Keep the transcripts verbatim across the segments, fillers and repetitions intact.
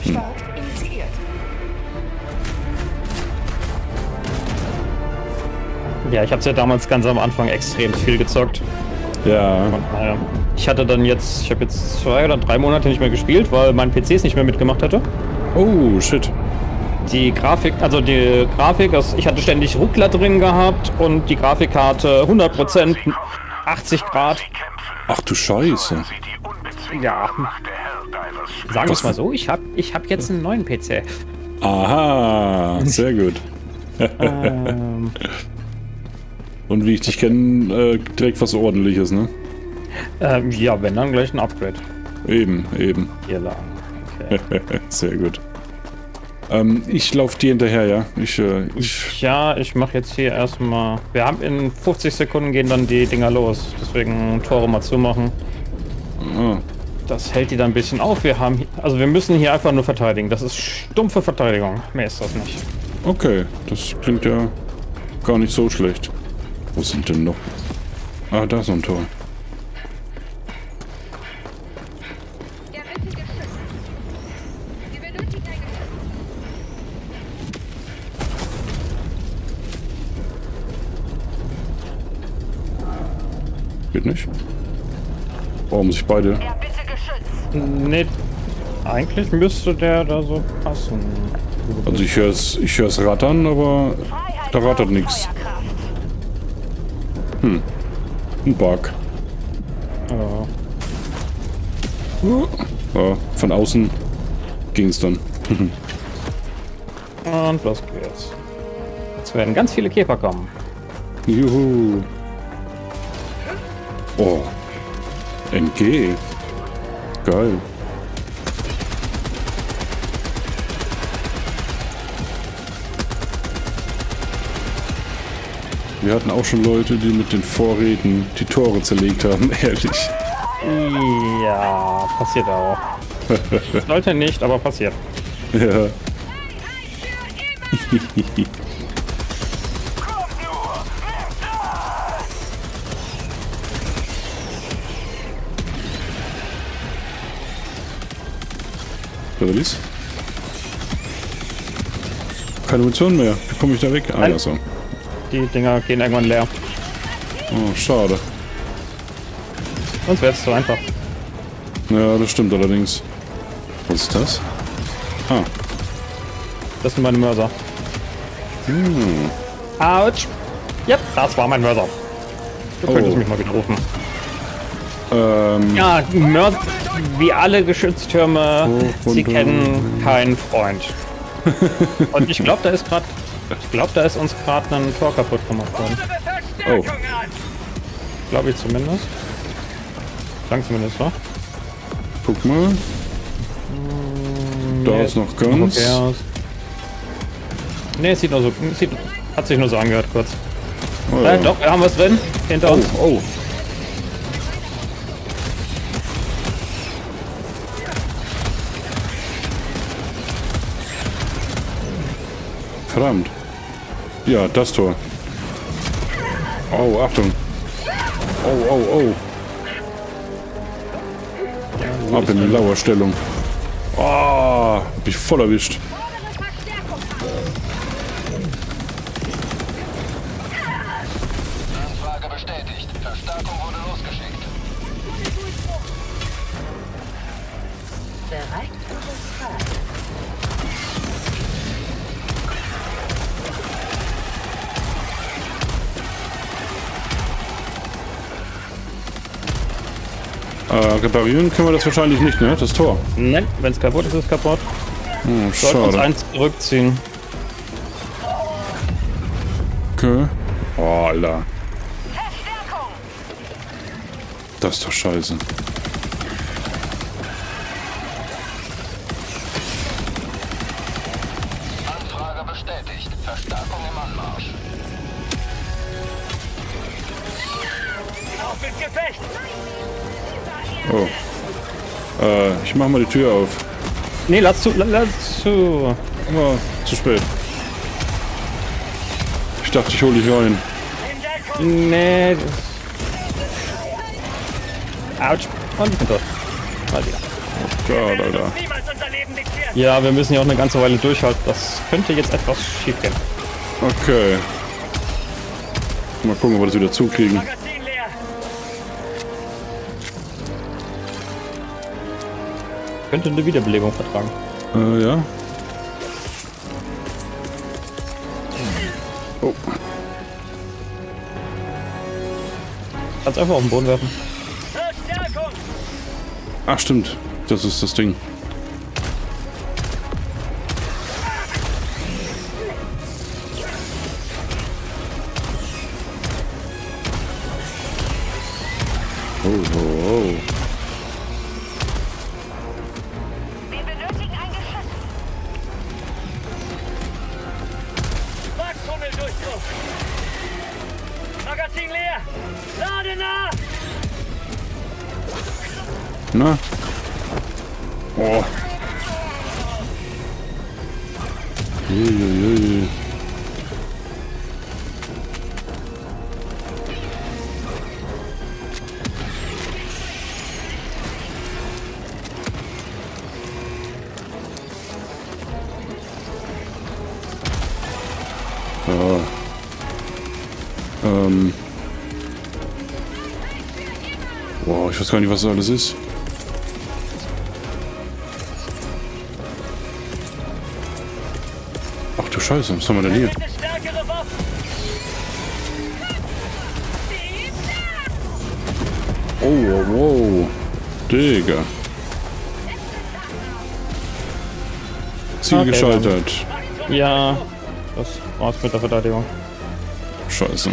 Start initiiert. Ja, ich habe es ja damals ganz am Anfang extrem viel gezockt. Ja. Und, naja, ich hatte dann jetzt, ich habe jetzt zwei oder drei Monate nicht mehr gespielt, weil mein P C es nicht mehr mitgemacht hatte. Oh, shit. Die Grafik, also die Grafik, also ich hatte ständig Ruckler drin gehabt und die Grafikkarte hundert Prozent, achtzig Grad. Ach du Scheiße. Ja. Sagen wir es mal so, ich habe ich hab jetzt einen neuen P C. Aha, sehr gut. ähm, Und wie ich dich kenne, äh, direkt was Ordentliches, ne? ähm, ja, wenn dann gleich ein Upgrade. Eben, eben. Hier lang. Okay. Sehr gut. Ähm, ich laufe dir hinterher, ja? Ich, äh, ich... Ja, ich mache jetzt hier erstmal. Wir haben in fünfzig Sekunden gehen dann die Dinger los. Deswegen Tore mal zumachen. Ah. Das hält die dann ein bisschen auf. Wir haben, hier, also wir müssen hier einfach nur verteidigen. Das ist stumpfe Verteidigung. Mehr ist das nicht. Okay, das klingt ja gar nicht so schlecht. Wo sind denn noch? Ah, da ist noch ein Tor. Geht nicht? Warum muss ich beide? Nee, eigentlich müsste der da so passen. Also ich höre es ich hör's rattern, aber da rattert nichts. Hm. Ein Bug. Ja. Ja, von außen ging es dann. Und los geht's. Jetzt werden ganz viele Käfer kommen. Juhu. Oh. N G. Geil. Wir hatten auch schon Leute, die mit den Vorräten die Tore zerlegt haben, ehrlich. Ja, passiert auch. Sollte nicht, aber passiert. Ja. Oder was? Keine Munition mehr. Wie komme ich da weg? Ah, ja, so. Die Dinger gehen irgendwann leer. Oh, schade. Sonst wäre es zu einfach. Ja, das stimmt allerdings. Was ist das? Ah. Das sind meine Mörser. Hm. Autsch! Yep, das war mein Mörser. Du könntest Oh. mich mal wieder rufen. Ähm. Ja, Mörser, wie alle Geschütztürme, Hoch, sie runter. kennen keinen Freund. Und ich glaube, da ist gerade, ich glaube, da ist uns gerade ein Tor kaputt gemacht worden. Oh. Glaube ich zumindest. Klang zumindest so. Guck mal. Da Nee, ist noch ganz. okay aus. Nee, es sieht nur so, es sieht, hat sich nur so angehört kurz. Oh, Äh, ja. doch, wir haben was drin. Hinter Oh, uns. oh. Verdammt. Ja, das Tor. Oh, Achtung. Oh, oh, oh. Ab in die Lauerstellung. Oh, hab ich voll erwischt. Anfrage bestätigt. Verstärkung wurde losgeschickt. Bereit für Fahrt. Äh, reparieren können wir das wahrscheinlich nicht, ne? Das Tor. Nein, wenn es kaputt ist, ist es kaputt. Oh, Sollten uns schade. eins zurückziehen. Okay. Oh, Alter. Das ist doch scheiße. Anfrage bestätigt. Verstärkung im Anmarsch. Auf ins Gefecht! Oh. Äh, ich mach mal die Tür auf. Nee, lass zu, la- lass zu. Oh, zu spät. Ich dachte, ich hole dich rein. Nee. Autsch. Und ich bin tot. Mal wieder. Oh Gott, Alter. Niemals unser Leben diktieren! Ja, wir müssen ja auch eine ganze Weile durchhalten. Das könnte jetzt etwas schief gehen. Okay. Mal gucken, ob wir das wieder zukriegen. Könnte eine Wiederbelebung vertragen. Äh, ja. Oh. Kannst einfach auf den Boden werfen. Ach, stimmt. Das ist das Ding. Oh, oh, oh. Wir benötigen ein Geschütz. Wachtunnel-Durchbruch. Magazin leer. Lade nach. Na? Oh. Uiuiui. Ja. Ähm. Wow, ich weiß gar nicht, was das alles ist. Ach du Scheiße, was haben wir denn hier? Bitte stärkere Waffen. Oh, wow, wow. Digga. Ziel Okay, gescheitert. Ja, das war's mit der Verteidigung. Scheiße.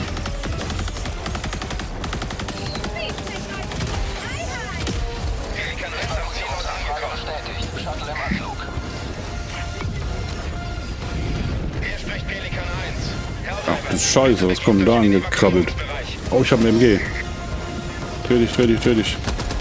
Pelikan eins am Zielort angekommen. Bestätigt. Shuttle im Anflug. Hier spricht Pelikan eins. Ach du Scheiße, was kommt denn da angekrabbelt? Oh, ich hab ein M G. Dreh dich, dreh dich, dreh dich.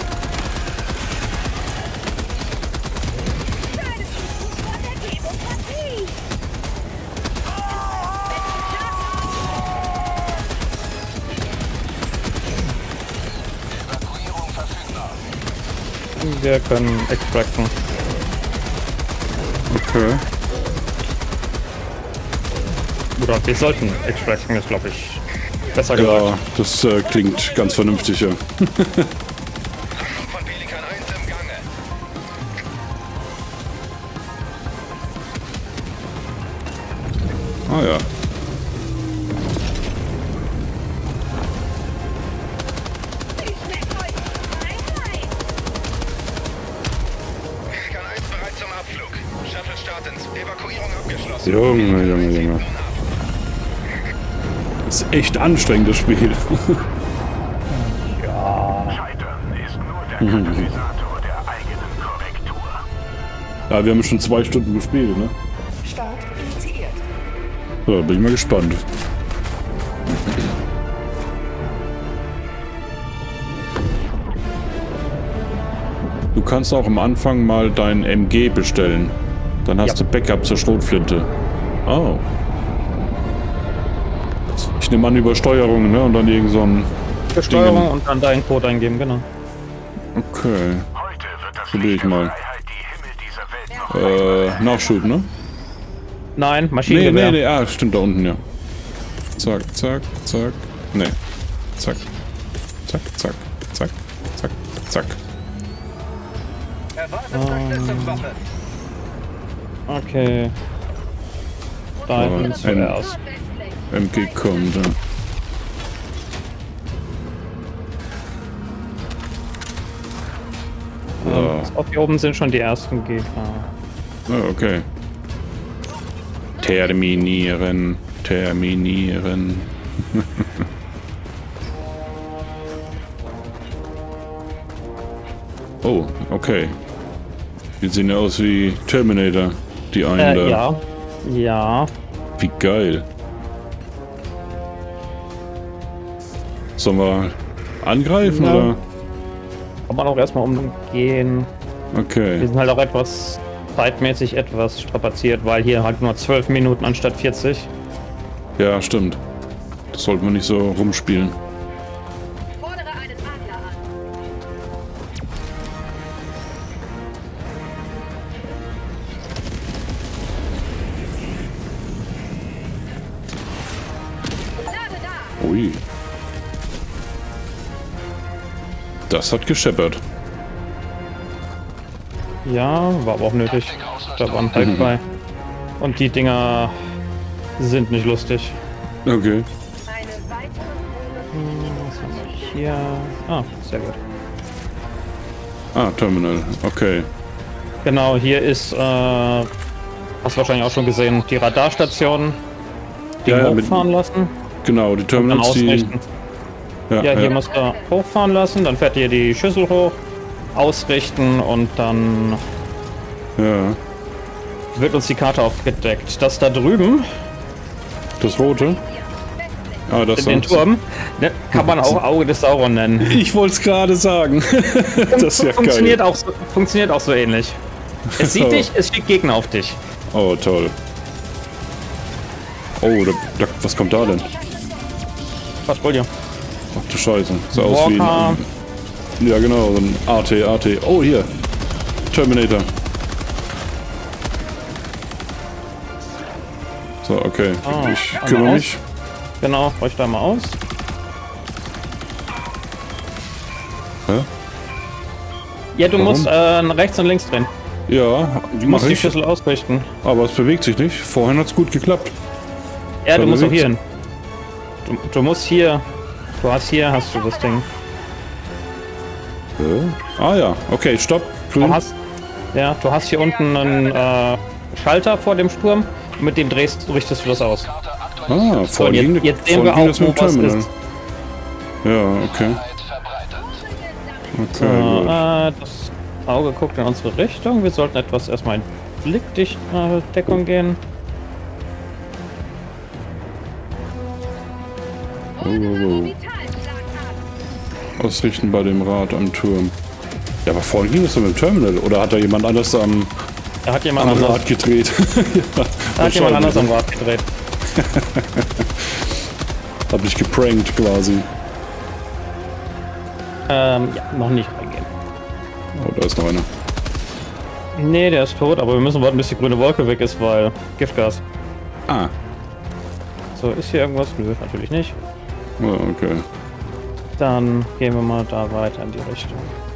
Evakuierung verfügbar. Wir können extracten. Okay. Oder wir sollten extracten, ist glaube ich besser Ja, gesagt. das äh, klingt ganz vernünftig, ja. Von Pelikan eins im Gange. Ah ja. Pelikan eins bereit zum Abflug. Shuttle startend. Evakuierung abgeschlossen. Junge, Junge, Junge. Das ist echt anstrengend, das Spiel. Scheitern ist nur der Katalysator der eigenen Korrektur. Ja, wir haben schon zwei Stunden gespielt, ne? Start initiiert. So, bin ich mal gespannt. Du kannst auch am Anfang mal dein M G bestellen. Dann hast Ja. du Backup zur Schrotflinte. Oh. Ich nehme an über Steuerung, ne? Und dann irgend so ein... Steuerung Dingen. und dann deinen Code eingeben, genau. Okay. Heute wird das Probier ich Licht der mal. Freiheit die Himmel dieser Welt noch Äh, Nachschub, ne? Nein, Nee, Maschinengewehr. nee, nee, ah, stimmt, da unten, ja. Zack, zack, zack. Nee. Zack. Zack, zack, zack, zack, zack. Erwartet Verschlüsselungswaffe. Okay. Da Oh, hinten zuerst. M G kommt, ja. Ähm, Auf hier oben sind schon die ersten Gegner. Oh, okay. Terminieren, terminieren. Oh, okay. Die sehen ja aus wie Terminator, die einen da. Äh, ja. Ja. Wie geil. Sollen wir angreifen, Ja. oder? Kann man auch erstmal umgehen. Wir Okay. sind halt auch etwas zeitmäßig etwas strapaziert, weil hier halt nur zwölf Minuten anstatt vierzig. Ja, stimmt. Das sollten wir nicht so rumspielen. Fordere einen Adler an. Ui. Das hat gescheppert. Ja, war aber auch nötig. Da war ein Hulk bei. Und die Dinger sind nicht lustig. Eine Okay. weitere Hm, was haben wir hier? Ah, sehr gut. Ah, Terminal. Okay. Genau, hier ist, äh, hast du wahrscheinlich auch schon gesehen, die Radarstation. Die Ja, ja, mit- hochfahren lassen. Genau, die Und dann Terminals, die... ausrichten. Ja, hier musst du hochfahren lassen, dann fährt ihr die Schüssel hoch, ausrichten und dann ja. wird uns die Karte aufgedeckt. Das da drüben, Das rote? Ah, das den sonst- Turm, ne, kann man auch Auge des Sauron nennen. Ich wollte es gerade sagen. Das ist ja funktioniert, geil. auch so, funktioniert auch so ähnlich. Es sieht Oh. dich, es schickt Gegner auf dich. Oh, toll. Oh, da, da, was kommt da denn? Patrouille. Ach du Scheiße. Sah aus wie Walker. ein... Ja, genau, so ein A T, A T. Oh, hier. Terminator. So, okay. Ah, Ich einmal kümmere aus. mich. Genau, brech da mal aus. Hä? Ja, du Warum? musst äh, nach rechts und links drehen. Ja, Du musst mach die ich. Schüssel ausrichten. Aber es bewegt sich nicht. Vorhin hat es gut geklappt. Ja, du Dann musst auch bewegt's. hier hin. Du, du musst hier. Du hast hier, hast du das Ding. Äh? Ah ja, okay, stopp. Du Grün. hast, ja, du hast hier unten einen äh, Schalter vor dem Sturm. Und mit dem drehst, richtest du das aus. Ah, So, und vorhin jetzt, ging, jetzt sehen vorhin wir ging auch, das mit wo dem was Terminal. ist. Ja, okay. So, Okay, gut. äh, das Auge guckt in unsere Richtung. Wir sollten etwas erstmal in Blickdicht-Deckung gehen. Oh, oh, oh. Ausrichten bei dem Rad am Turm. Ja, aber vorhin ging das doch mit dem Terminal. Oder hat da jemand anders am, Da hat jemand am anders, Rad gedreht? Ja, da hat jemand anders wahrscheinlich. am Rad gedreht. Hab dich geprankt quasi. Ähm, ja, noch nicht reingehen. Oh, da ist noch einer. Nee, der ist tot, aber wir müssen warten, bis die grüne Wolke weg ist, weil Giftgas. Ah, So, ist hier irgendwas? Nö, natürlich nicht. oh, okay. Dann gehen wir mal da weiter in die Richtung.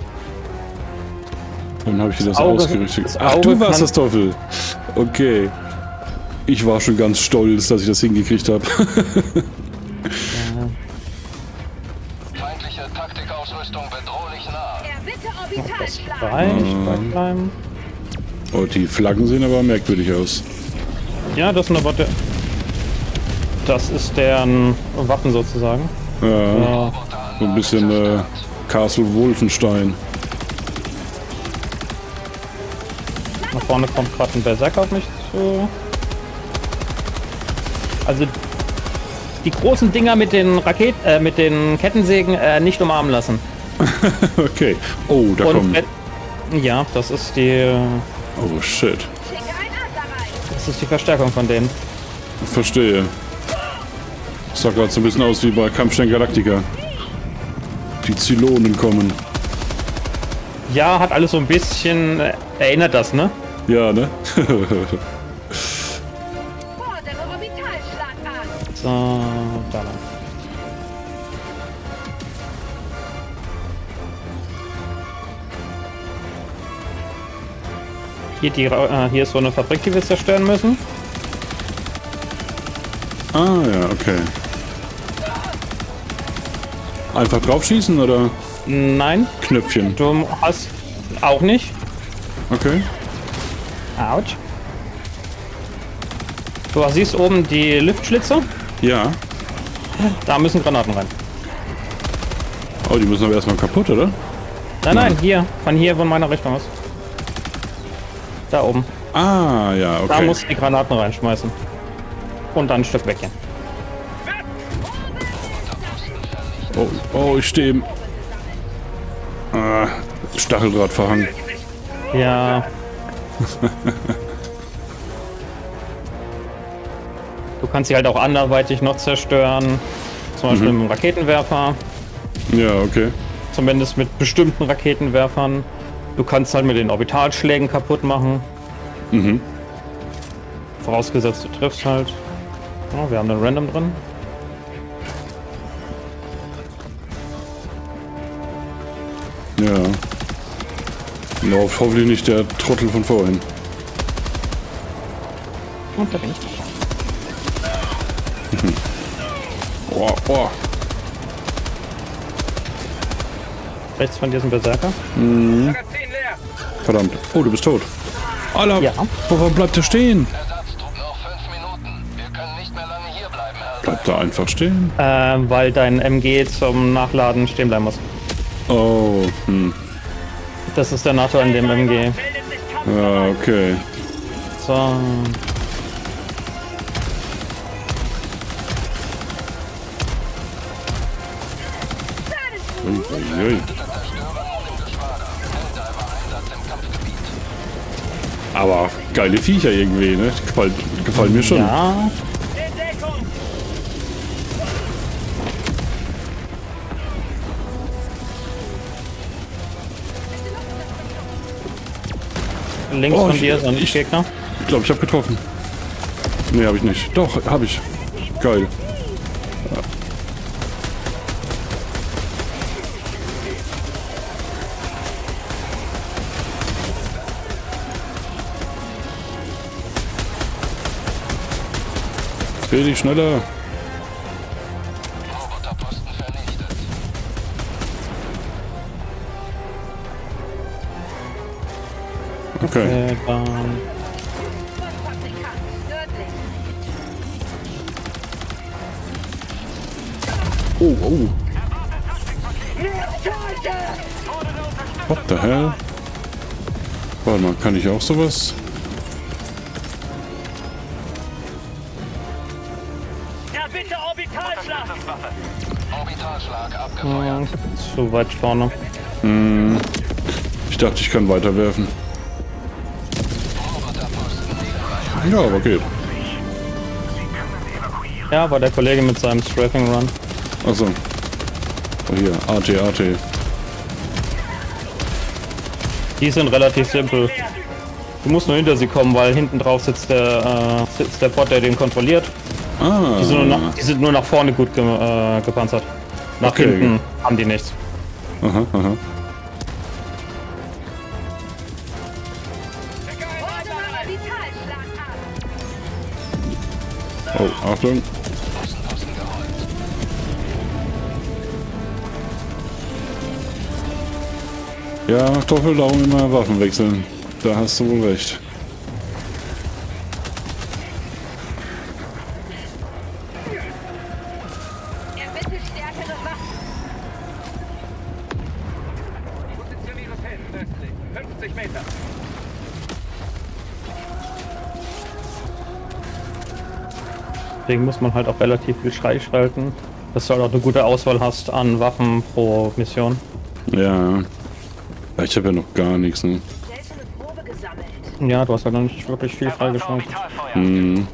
Dann habe ich dir das, Das Auge- ausgerichtet. das Ach, Auge du warst kann- das Toffel. Okay. Ich war schon ganz stolz, dass ich das hingekriegt habe. Feindliche Taktikausrüstung bedrohlich nah. Erbitte Das Orbitalschlag. reicht, bei bleiben. Oh, die Flaggen sehen aber merkwürdig aus. Ja, das sind aber der. Das ist deren Wappen sozusagen. Ja, Ja, so ein bisschen äh, Castle Wolfenstein. nach vorne kommt gerade ein Berserker auf mich zu. Also die großen Dinger mit den Raketen, äh, mit den Kettensägen äh, nicht umarmen lassen. Okay. Oh, da Und kommt. wenn- ja, das ist die, Oh, shit. Schicke ein Adler rein. das ist die Verstärkung von denen. Verstehe. Das sah gerade so ein bisschen aus wie bei Kampfstern Galactica. Die Zylonen kommen. Ja, hat alles so ein bisschen äh, erinnert das, ne? Ja, ne? Fordere Orbitalschlag an. So, da lang. Hier, die, Ra- äh, hier ist so eine Fabrik, die wir zerstören müssen. Ah, ja, okay. Einfach draufschießen oder Nein, Knöpfchen? du hast auch nicht. Okay. Autsch. Du siehst oben die Lüftschlitze. Ja. Da müssen Granaten rein. Oh, die müssen aber erstmal kaputt, oder? Nein, nein, hier. Von hier, von meiner Richtung aus. Da oben. Ah, ja, okay. Da musst du die Granaten reinschmeißen. Und dann ein Stück weggehen. Oh, oh, ich stehe im... Ah, Stacheldraht verhangen. Ja. Du kannst sie halt auch anderweitig noch zerstören. Zum Beispiel mit einem Raketenwerfer. Ja, okay. Zumindest mit bestimmten Raketenwerfern. Du kannst halt mit den Orbitalschlägen kaputt machen. Mhm. Vorausgesetzt, du triffst halt. Ja, wir haben einen Random drin. Ja. Läuft hoffentlich nicht der Trottel von vorhin. Und da bin ich. Oh, oh. Rechts von diesem Berserker. Magazin leer. Verdammt. Oh, du bist tot. Alter, Ja. warum bleibt er stehen? Ersatztrupp noch fünf Minuten. Wir können nicht mehr lange hier bleiben, Herr. Bleibt er einfach stehen? Äh, weil dein M G zum Nachladen stehen bleiben muss. Oh, hm. Das ist der NATO an dem M G. Meldet sich Kampf. Ja, okay. So. Uiuiui. Aber geile Viecher irgendwie, ne? Gefällt, gefallen mir schon. Ja. In Deckung. Links Oh, von ich- dir so ein ich- Gegner. Ich glaube, ich habe getroffen. Nee, habe ich nicht. Doch, habe ich. Geil. Dreh dich schneller. Roboterposten vernichtet. Okay. Äh, dann Fabrikant, nördlich. Oh, oh. What the hell? Warte mal, kann ich auch sowas? Ja, bitte Orbitalschlag. Orbitalschlag abgefeuert. äh, zu weit vorne. Ich dachte, ich kann weiterwerfen. Ja, aber geht. Ja, war der Kollege mit seinem Strafing Run. Achso. Oh, hier, A T, A T. Die sind relativ simpel. Du musst nur hinter sie kommen, weil hinten drauf sitzt der, äh, sitzt der Bot, der den kontrolliert. Ah. Die sind nur nach, die sind nur nach vorne gut ge äh, gepanzert. Nach Okay. hinten haben die nichts. Aha, aha. Ordner Orbitalschlag ab. Oh, Achtung. Ja, Toffel, darum immer Waffen wechseln. Da hast du wohl recht. Ermittle stärkere Waffen. Positioniere Feld östlich. fünfzig Meter. Deswegen muss man halt auch relativ viel Schrei schalten, dass du halt auch eine gute Auswahl hast an Waffen pro Mission. Ja. Ja, ich habe ja noch gar nichts, ne? Seltene Probe gesammelt. Ja, du hast halt noch nicht wirklich viel freigeschaltet. Hm.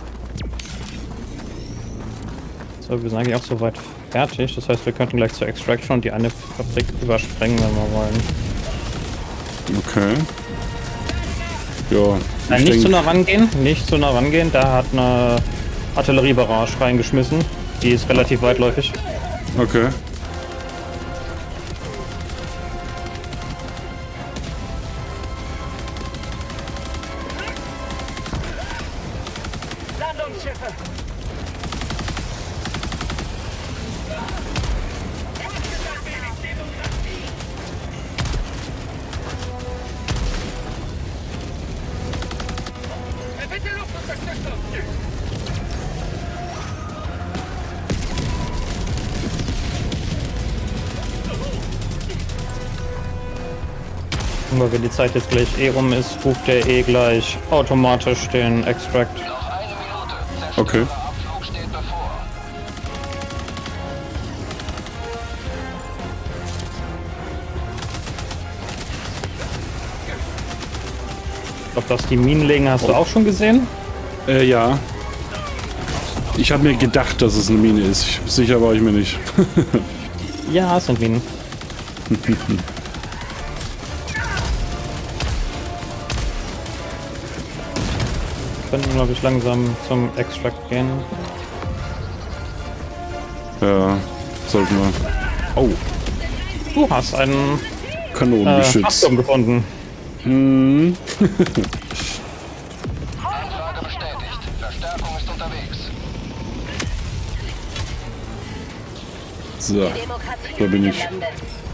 So, wir sind eigentlich auch soweit fertig. Das heißt, wir könnten gleich zur Extraction und die eine Fabrik übersprengen, wenn wir wollen. Okay. Ja. Nein, ich nicht denk- zu nah rangehen, nicht zu nah rangehen. Da hat eine Artilleriebarrage reingeschmissen. Die ist relativ weitläufig. Okay. Landungsschiffe. Bitte Luftunterstützung. Und weil wenn die Zeit jetzt gleich eh rum ist, ruft der eh gleich automatisch den Extract. Noch eine Minute. Okay. Abflug steht bevor. Ich glaube, dass die Minen legen, hast du auch schon gesehen? Äh, ja. Ich habe mir gedacht, dass es eine Mine ist. Ich, sicher war ich mir nicht. Ja, es sind Minen. Wir könnten, glaube ich, langsam zum Extract gehen. Ja, sollten wir. Oh, Du hast einen Kanonengeschütz. Achtung gefunden. Hm. Anfrage bestätigt. Verstärkung ist unterwegs. So, Demokratie da bin ich. gelandet.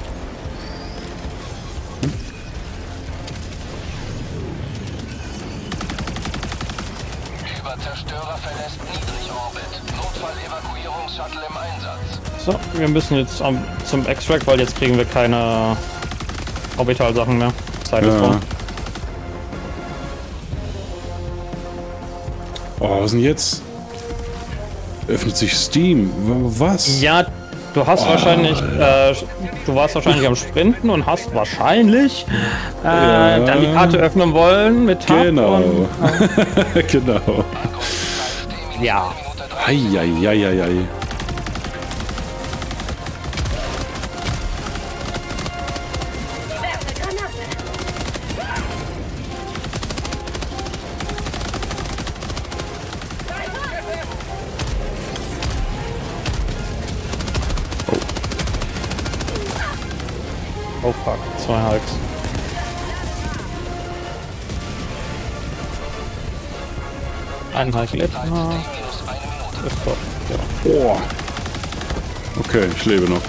Überzerstörer verlässt Niedrigorbit. Notfall-Evakuierungs-Shuttle im Einsatz. So, wir müssen jetzt am, zum Extract, weil jetzt kriegen wir keine Orbital-Sachen mehr. Zeit ist rum. Oh, was denn jetzt? Öffnet sich Steam. W- Was? Ja, du hast Oh. wahrscheinlich, äh, du warst wahrscheinlich am Sprinten und hast wahrscheinlich äh, Ja. dann die Karte öffnen wollen mit Tab Genau. und, Genau. ja. Eieieiei. Werfe Granate. Oh fuck, zwei Hulks. Ein Hulk lebt. Ah, ist doch, ja. Oh. Okay, ich lebe noch.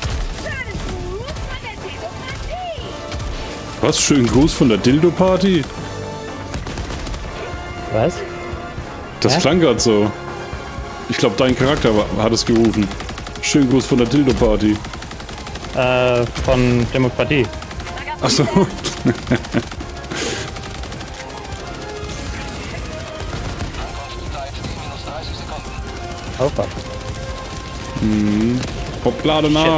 Was? Schönen Gruß von der Dildo-Party? Was? Das Hä? klang gerade so. Ich glaube, dein Charakter war- hat es gerufen. Schönen Gruß von der Dildo-Party. Äh, von Demokratie. Achso. Oh fuck. Hopp, lade nach.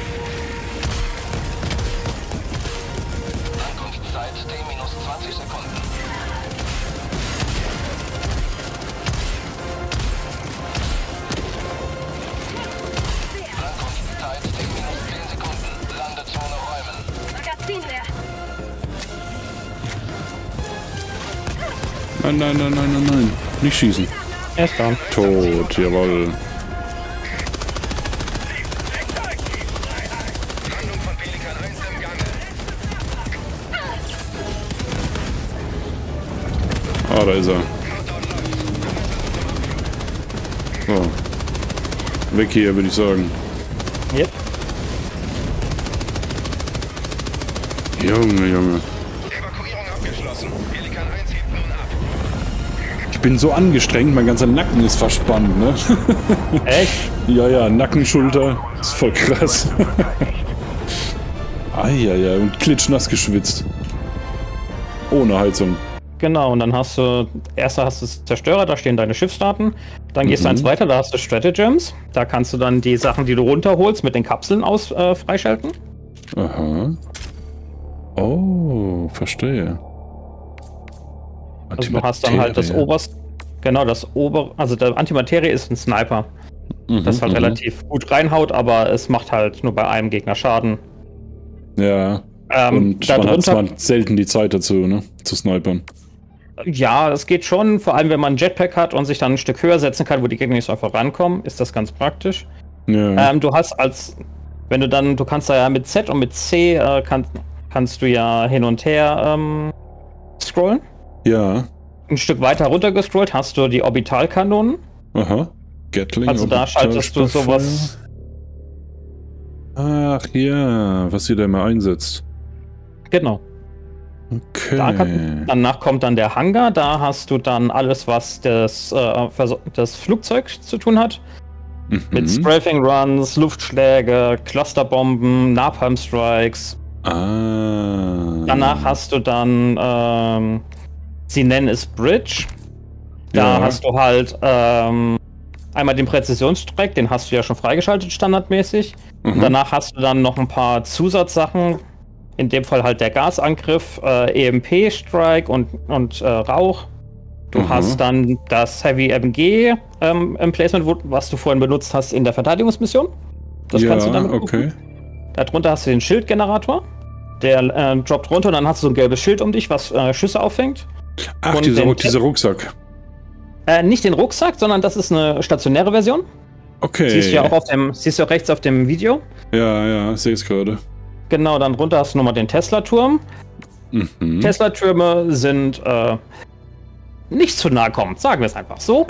Ankunftszeit T minus zwanzig Sekunden. Ankunftszeit T minus zehn Sekunden. Landezone räumen. Magazin leer. Nein, nein, nein, nein, nein, nein. Nicht schießen. Er ist down. Tot, jawohl. Landung von Pelikan eins im Gange. Ah, da ist er. So. Weg hier, würde ich sagen. Yep. Junge, Junge. Evakuierung abgeschlossen. Pelikan eins hebt nun ab. Ich bin so angestrengt, mein ganzer Nacken ist verspannt, ne? Echt? Ja, ja, Nacken, Schulter. Ist voll krass. Eieiei, und klitschnass geschwitzt. Ohne Heizung. Genau, und dann hast du, erst hast du Zerstörer, da stehen deine Schiffsdaten. Dann gehst du eins weiter, da hast du Stratagems. Da kannst du dann die Sachen, die du runterholst, mit den Kapseln aus äh, freischalten. Aha. Oh, verstehe. Also du hast dann halt das Antimaterie. oberste, genau, das obere, also der Antimaterie ist ein Sniper, Mhm, das halt mhm. relativ gut reinhaut, aber es macht halt nur bei einem Gegner Schaden. Ja. Ähm, Und man hat darunter, zwar selten die Zeit dazu, ne? Zu snipern. ja, es geht schon, vor allem wenn man ein Jetpack hat und sich dann ein Stück höher setzen kann, wo die Gegner nicht so einfach rankommen, ist das ganz praktisch. Ja. Ähm, du hast als, wenn du dann, du kannst da ja mit Z und mit C, äh, kann, kannst du ja hin und her ähm, scrollen. ja. Ein Stück weiter runter gescrollt hast du die Orbitalkanonen. Aha. Gatling. Also da schaltest du Orbitalstoffe. sowas. Ach ja, was sie da immer einsetzt. Genau. Okay. Da kann, danach kommt dann der Hangar. Da hast du dann alles, was das, äh, Verso- das Flugzeug zu tun hat. Mit mhm. Strafing Runs, Luftschläge, Clusterbomben, Napalm Strikes. Ah. Danach hast du dann, ähm, sie nennen es Bridge. Da Ja. hast du halt ähm, einmal den Präzisionsstreck, den hast du ja schon freigeschaltet standardmäßig. Mhm. Und danach hast du dann noch ein paar Zusatzsachen. In dem Fall halt der Gasangriff, äh, E M P-Strike und, und äh, Rauch. Du Mhm. hast dann das Heavy M G ähm, Emplacement, wo- was du vorhin benutzt hast in der Verteidigungsmission. Das ja, kannst du damit okay. gucken. Darunter hast du den Schildgenerator. Der äh, droppt runter und dann hast du so ein gelbes Schild um dich, was äh, Schüsse auffängt. Ach, Und dieser, den- dieser Rucksack. Äh, nicht den Rucksack, sondern das ist eine stationäre Version. Okay. Siehst du ja auch auf dem, siehst du auch rechts auf dem Video. Ja, ja, ich sehe es gerade. Genau, dann drunter hast du nochmal den Tesla-Turm. Mhm. Tesla-Türme sind äh, nicht zu nahe kommen, sagen wir es einfach so.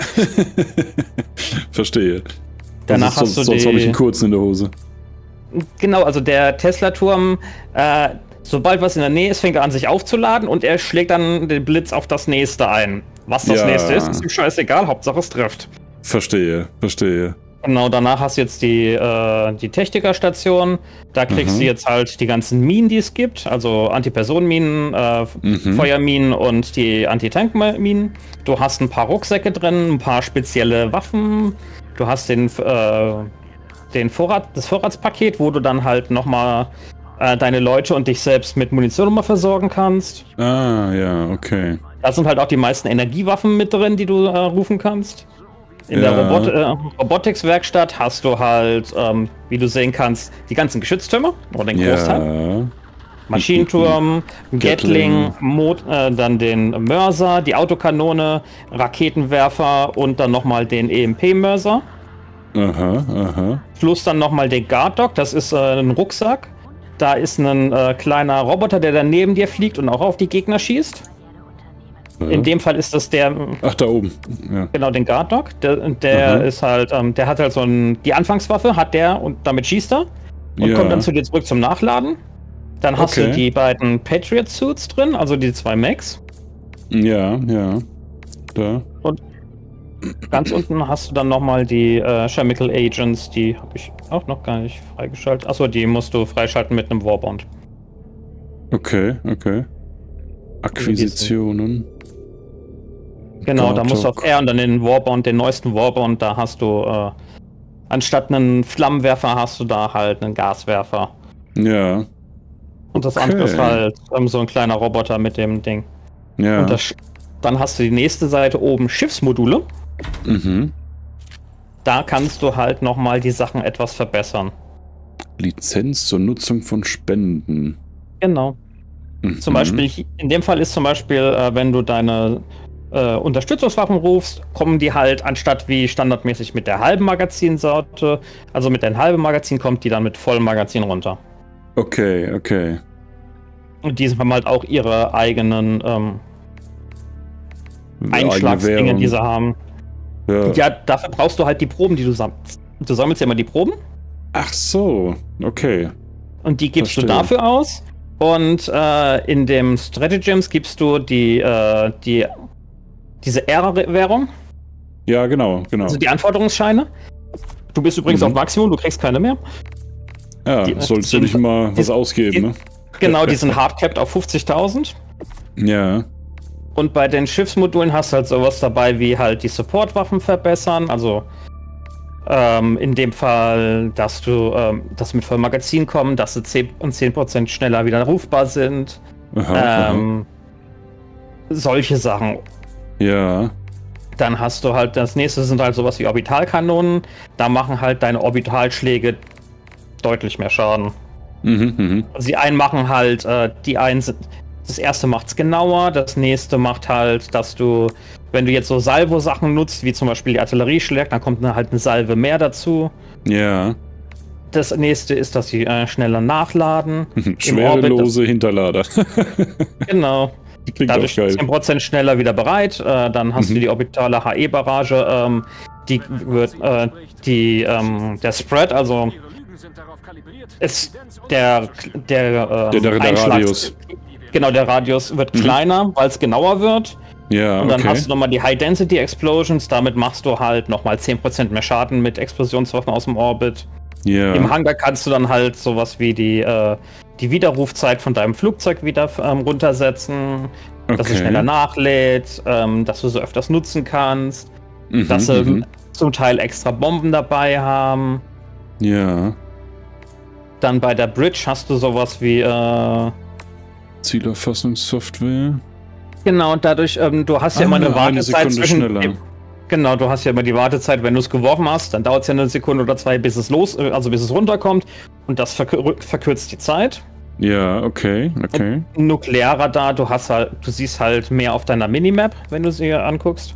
Verstehe. Danach sonst hast du sonst die- habe ich einen kurzen in der Hose. Genau, also der Tesla-Turm, äh, sobald was in der Nähe ist, fängt er an sich aufzuladen und er schlägt dann den Blitz auf das nächste ein. Was das Ja. nächste ist, ist ihm scheißegal, Hauptsache es trifft. Verstehe, verstehe. Genau, danach hast du jetzt die, äh, die Technikerstation. Da kriegst Mhm. du jetzt halt die ganzen Minen, die es gibt. Also Antipersonenminen, äh, Mhm. Feuerminen und die Anti-Tank-Minen. Du hast ein paar Rucksäcke drin, ein paar spezielle Waffen. Du hast den, äh, den Vorrat, das Vorratspaket, wo du dann halt nochmal äh, deine Leute und dich selbst mit Munition nochmal versorgen kannst. Ah, ja, okay. Da sind halt auch die meisten Energiewaffen mit drin, die du äh, rufen kannst. In Ja. der Robot äh, Robotics-Werkstatt hast du halt, ähm, wie du sehen kannst, die ganzen Geschütztürme oder den Großteil. Ja. Maschinenturm, Gatling. Gatling, Mod, äh, dann den Mörser, die Autokanone, Raketenwerfer und dann nochmal den E M P-Mörser. Aha, aha. Plus dann nochmal den Guard Dog, das ist äh, ein Rucksack. Da ist ein äh, kleiner Roboter, der dann neben dir fliegt und auch auf die Gegner schießt. Ja. In dem Fall ist das der, Ach, da oben. Ja. genau, den Guard Dog. Der, der Aha. ist halt, ähm, der hat halt so ein, die Anfangswaffe hat der und damit schießt er. Und Ja. kommt dann zu dir zurück zum Nachladen. Dann hast Okay. du die beiden Patriot Suits drin, also die zwei Max. Ja, ja. Da. Und ganz unten hast du dann nochmal die äh, Chemical Agents, die habe ich auch noch gar nicht freigeschaltet. Achso, die musst du freischalten mit einem Warbond. Okay, okay. Akquisitionen. Genau, da Guard musst du Dog. auf R und dann den Warbond, den neuesten Warbond, da hast du äh, anstatt einen Flammenwerfer hast du da halt einen Gaswerfer. Ja, Und das Okay. andere ist halt ähm, so ein kleiner Roboter mit dem Ding. ja. Und das, dann hast du die nächste Seite oben Schiffsmodule. Mhm. Da kannst du halt nochmal die Sachen etwas verbessern. Lizenz zur Nutzung von Spenden. Genau. Mhm. Zum Beispiel, hi- in dem Fall ist zum Beispiel, äh, wenn du deine äh, Unterstützungswaffen rufst, kommen die halt anstatt wie standardmäßig mit der halben Magazinsorte, also mit dem halben Magazin, kommt die dann mit vollem Magazin runter. Okay, okay. Und die haben halt auch ihre eigenen ähm, Eigene Einschlagsdinge, Währung. die sie haben. Ja. Ja, dafür brauchst du halt die Proben, die du sammelst. Du sammelst ja immer die Proben Ach so, okay. und die gibst Verstehe. du dafür aus. Und äh, in dem Stratagems gibst du die, äh, die diese Ära-Währung, Ja, genau, genau. also die Anforderungsscheine. Du bist übrigens Mhm. auf Maximum, du kriegst keine mehr. Ja, die- sollst du die- nicht mal was die- ausgeben, ne? Genau, die sind hardcapped auf fünfzigtausend. Ja. Und bei den Schiffsmodulen hast du halt sowas dabei wie halt die Supportwaffen verbessern. Also ähm, in dem Fall, dass du ähm, dass sie mit vollem Magazin kommen, dass sie zehn und zehn Prozent schneller wieder rufbar sind. Aha, aha. Ähm, solche Sachen. Ja. Dann hast du halt, das nächste sind halt sowas wie Orbitalkanonen. Da machen halt deine Orbitalschläge deutlich mehr Schaden. Mhm, mhm. Also die einen machen halt, äh, die einen sind, das erste macht's genauer, das nächste macht halt, dass du, wenn du jetzt so Salvo-Sachen nutzt, wie zum Beispiel die Artillerieschläge, dann kommt dann halt eine Salve mehr dazu. Ja. Das nächste ist, dass sie äh, schneller nachladen. Im Schwerelose Hinterlader. Orbit, genau. Klingt Dadurch auch geil. zehn Prozent schneller wieder bereit. Äh, dann hast Mhm. du die orbitale H E-Barrage. Ähm, die wird, äh, die, ähm, der Spread, also ist der, der, ähm, Der- der- der Einschlags- Radius. Genau, der Radius wird Mhm. kleiner, weil es genauer wird. Ja, Und dann okay. hast du nochmal die High-Density Explosions. Damit machst du halt nochmal zehn Prozent mehr Schaden mit Explosionswaffen aus dem Orbit. Ja. Im Hangar kannst du dann halt sowas wie die, äh, die Widerrufzeit von deinem Flugzeug wieder ähm, runtersetzen. Dass Okay. es schneller nachlädt, ähm, dass du so öfters nutzen kannst. Mhm, Dass sie mhm. zum Teil extra Bomben dabei haben. Ja. Dann bei der Bridge hast du sowas wie, äh, Zielerfassungssoftware. genau, und dadurch, ähm, du hast ja Ah, immer eine eine Wartezeit Sekunde zwischen. schneller. Genau, du hast ja immer die Wartezeit, wenn du es geworfen hast, dann dauert es ja eine Sekunde oder zwei, bis es los, äh, also bis es runterkommt. Und das verkür verkürzt die Zeit. Ja, okay, okay. Nuklearradar, du hast halt, du siehst halt mehr auf deiner Minimap, wenn du sie anguckst.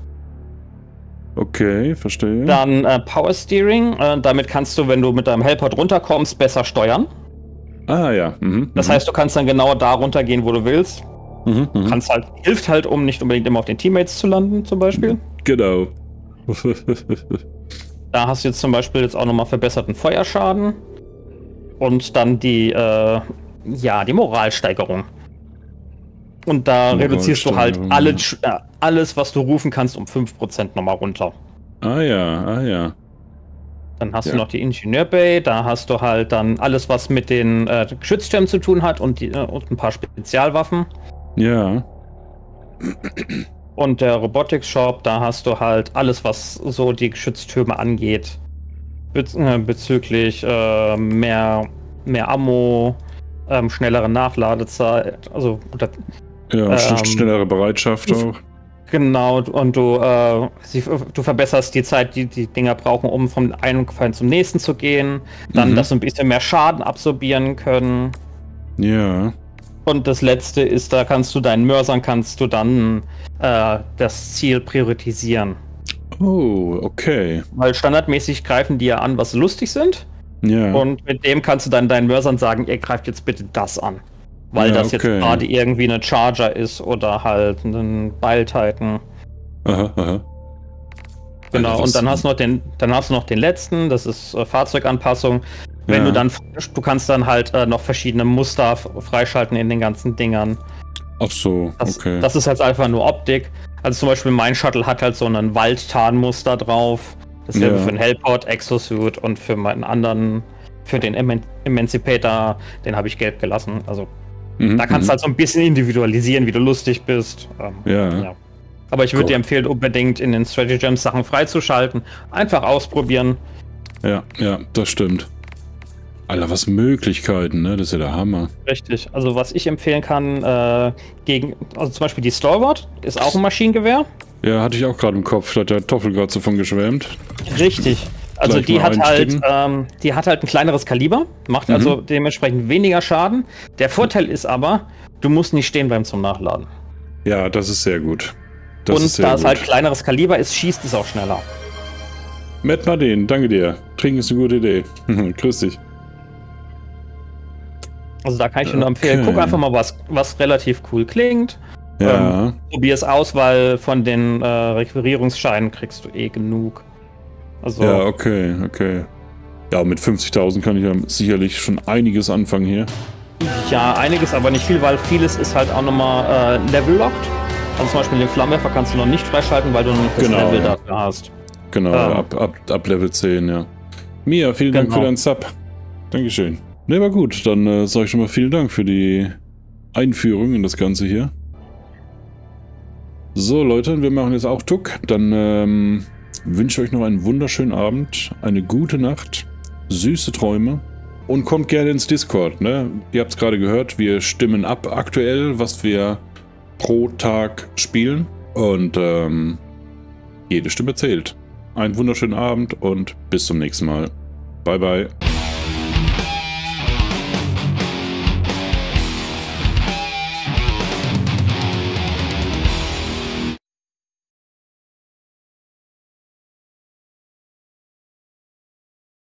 Okay, verstehe. Dann äh, Power Steering, äh, damit kannst du, wenn du mit deinem Helport runterkommst, besser steuern. Ah ja. Mhm, Das mhm. heißt, du kannst dann genau da runtergehen, wo du willst. Mhm, mhm. Kannst halt, hilft halt, um nicht unbedingt immer auf den Teammates zu landen, zum Beispiel. Genau. Da hast du jetzt zum Beispiel jetzt auch nochmal verbesserten Feuerschaden. Und dann die, äh, ja, die Moralsteigerung. Und da reduzierst du halt alle, äh, alles, was du rufen kannst, um fünf Prozent nochmal runter. Ah ja, ah ja. Dann hast Ja. du noch die Ingenieurbay, da hast du halt dann alles, was mit den äh, Geschütztürmen zu tun hat und, die, äh, und ein paar Spezialwaffen. Ja. Und der Robotics Shop, da hast du halt alles, was so die Geschütztürme angeht. Bez äh, bezüglich äh, mehr, mehr Ammo, ähm, schnellere Nachladezeit, also oder, Ja, Ähm, sch- schnellere Bereitschaft auch. genau, und du, äh, sie, du verbesserst die Zeit, die die Dinger brauchen, um vom einen Feind zum nächsten zu gehen. Dann, Mhm. dass sie ein bisschen mehr Schaden absorbieren können. Ja. Und das letzte ist, da kannst du deinen Mörsern kannst du dann äh, das Ziel priorisieren. Oh, okay. Weil standardmäßig greifen die ja an, was lustig sind. Ja. Und mit dem kannst du dann deinen Mörsern sagen, ihr greift jetzt bitte das an. Weil Ja, das jetzt okay. gerade irgendwie eine Charger ist oder halt ein Bile-Titan. Aha, aha. Genau, Alter, was- und dann hast du noch den, dann hast du noch den letzten, das ist äh, Fahrzeuganpassung. Wenn Ja. du dann, du kannst dann halt äh, noch verschiedene Muster f- freischalten in den ganzen Dingern. Ach so, Das, okay. das ist jetzt einfach nur Optik. Also zum Beispiel mein Shuttle hat halt so einen Waldtarnmuster drauf. Dasselbe Ja. für den Hellport, Exosuit und für meinen anderen, für den Eman Emancipator, den habe ich gelb gelassen. Also Mhm, da kannst mhm. du halt so ein bisschen individualisieren, wie du lustig bist. Ähm, Ja. Aber ich würde Cool. dir empfehlen, unbedingt in den Stratagems Sachen freizuschalten. Einfach ausprobieren. Ja, ja, das stimmt. Alter, was Möglichkeiten, ne? Das ist ja der Hammer. Richtig. Also was ich empfehlen kann, äh, gegen, also zum Beispiel die Stalwart ist auch ein Maschinengewehr. Ja, hatte ich auch gerade im Kopf, da hat der Toffel gerade so von geschwärmt. Richtig. Also Gleich die mal hat halt, einsticken. ähm, die hat halt ein kleineres Kaliber, macht also dementsprechend weniger Schaden. Der Vorteil ist aber, du musst nicht stehen bleiben zum Nachladen. Ja, das ist sehr gut. Das Und ist sehr da es gut. halt kleineres Kaliber ist, schießt es auch schneller. Matt Marden, danke dir. Trinken ist eine gute Idee. Grüß dich. Also da kann ich dir nur empfehlen, Okay. guck einfach mal, was, was relativ cool klingt. Ja, Probier es aus, weil von den äh, Requirierungsscheinen kriegst du eh genug. Also, ja, okay, okay. Ja, mit fünfzigtausend kann ich ja sicherlich schon einiges anfangen hier. ja, einiges, aber nicht viel, weil vieles ist halt auch nochmal äh, level-locked. Also zum Beispiel den Flammenwerfer kannst du noch nicht freischalten, weil du noch nicht das Genau, Level ja. dafür hast. Genau, Ähm. ab, ab, ab Level zehn, ja. Mia, vielen Dank Genau. für deinen Sub. Dankeschön. Ne, war gut. Dann äh, sage ich schon mal vielen Dank für die Einführung in das Ganze hier. So, Leute, wir machen jetzt auch Tuck. Dann ähm, wünsche ich euch noch einen wunderschönen Abend, eine gute Nacht, süße Träume und kommt gerne ins Discord. Ne? Ihr habt es gerade gehört, wir stimmen ab aktuell, was wir pro Tag spielen. Und ähm, jede Stimme zählt. Einen wunderschönen Abend und bis zum nächsten Mal. Bye, bye.